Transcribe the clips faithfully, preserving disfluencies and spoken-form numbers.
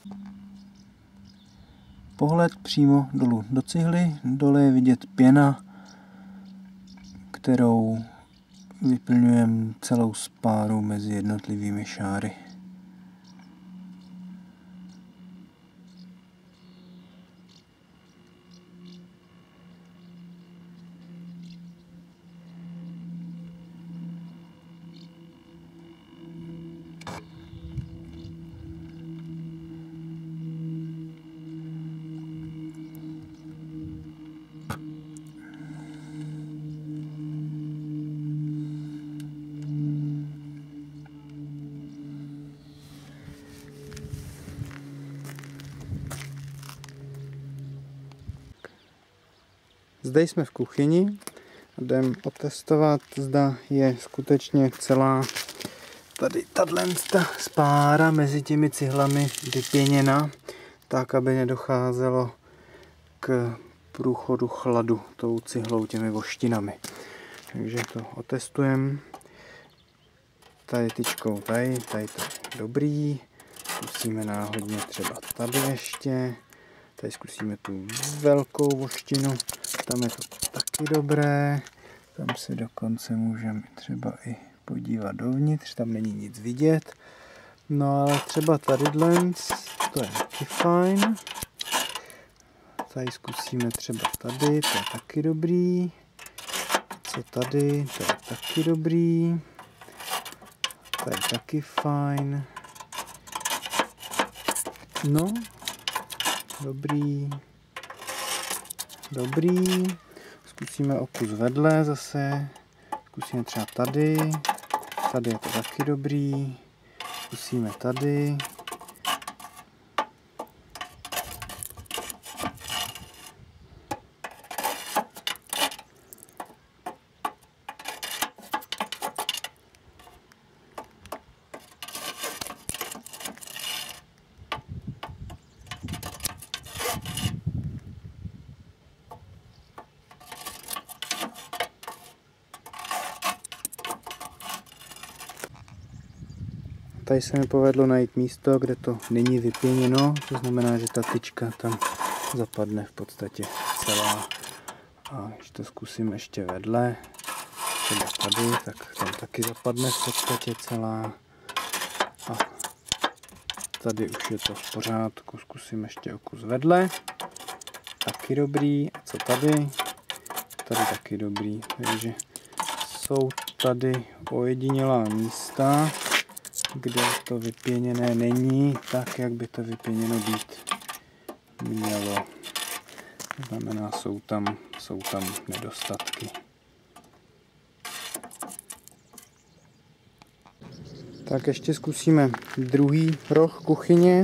Pohled přímo dolů do cihly, dole je vidět pěna, kterou vyplňujeme celou spáru mezi jednotlivými šáry. Zde jsme v kuchyni a jdeme otestovat, zda je skutečně celá tady tato spára mezi těmi cihlami vypěněna, tak, aby nedocházelo k průchodu chladu tou cihlou těmi voštinami. Takže to otestujeme. Tady tyčkou tady, tady to je dobrý. Zkusíme náhodně třeba tady ještě. Tady zkusíme tu velkou voštinu, tam je to taky dobré. Tam si dokonce můžeme třeba i podívat dovnitř, tam není nic vidět. No ale třeba tadyhle, to je taky fajn. Tady zkusíme třeba tady, to je taky dobrý. Co tady, to je taky dobrý. To je taky fajn. No, dobrý. Dobrý. Zkusíme o kus vedle zase. Zkusíme třeba tady. Tady je to taky dobrý. Zkusíme tady. Tady se mi povedlo najít místo, kde to není vypěněno, to znamená, že ta tyčka tam zapadne v podstatě celá. A když to zkusím ještě vedle, třeba tady, tak tam taky zapadne v podstatě celá. A tady už je to v pořádku, zkusím ještě o kus vedle. Taky dobrý. A co tady? Tady taky dobrý. Takže jsou tady ojedinělá místa, kde to vypěněné není tak, jak by to vypěněno být mělo. To znamená, jsou tam, jsou tam nedostatky. Tak ještě zkusíme druhý roh kuchyně.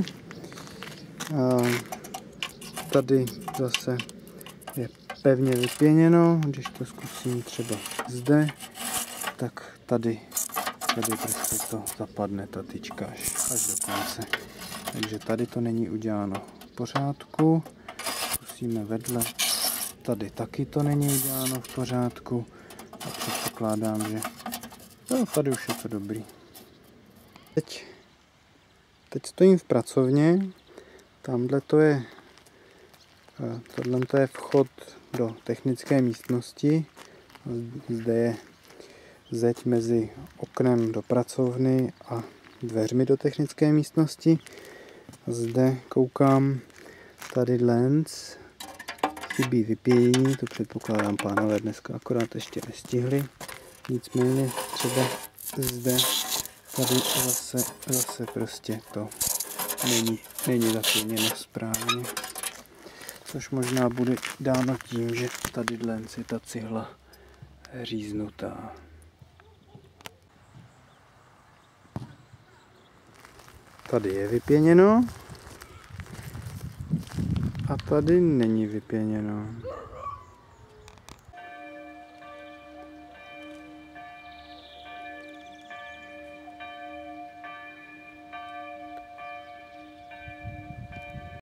Tady zase je pevně vypěněno, když to zkusím třeba zde, tak tady Tady prostě to zapadne ta tyčka až, až do konce. Takže tady to není uděláno v pořádku. Zkusíme vedle. Tady taky to není uděláno v pořádku. A předpokládám, že no, tady už je to dobrý. Teď, teď stojím v pracovně. Tamhle to je, tohle to je vchod do technické místnosti. Zde je zeď mezi oknem do pracovny a dveřmi do technické místnosti. Zde koukám, tady lens, chybí vypěnění, to předpokládám pánové dneska akorát ještě nestihli. Nicméně třeba zde, tady zase, zase prostě to není, není zapěněno správně. Což možná bude dáno tím, že tady lens je ta cihla říznutá. Tady je vypěněno a tady není vypěněno.